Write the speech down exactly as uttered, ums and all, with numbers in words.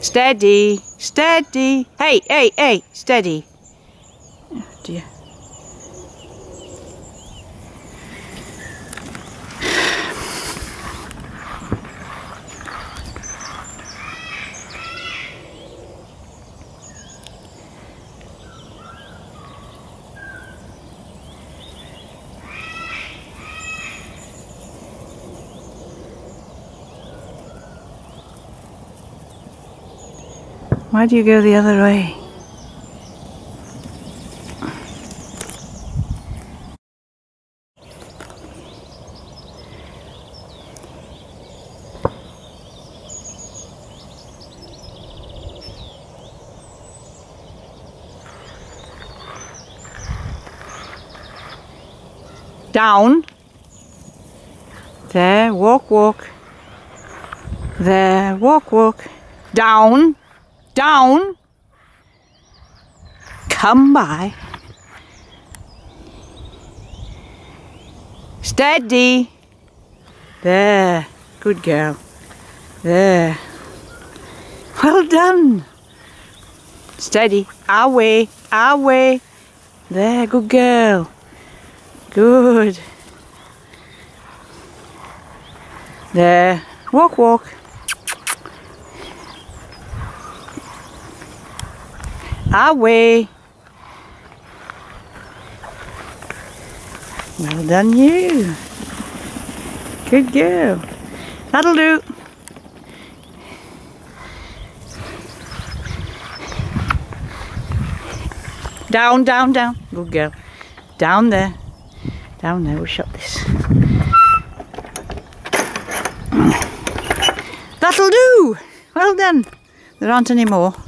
Steady, steady. Hey, hey, hey, steady. Oh dear. Why do you go the other way? Down. There, walk, walk. There, walk, walk. Down. Down. Come by. Steady. There. Good girl. There. Well done. Steady. Away. Away. There. Good girl. Good. There. Walk, walk. Away. Well done you. Good girl. That'll do. Down, down, down. Good girl. Down there. Down there. We'll shut this. That'll do. Well done. There aren't any more.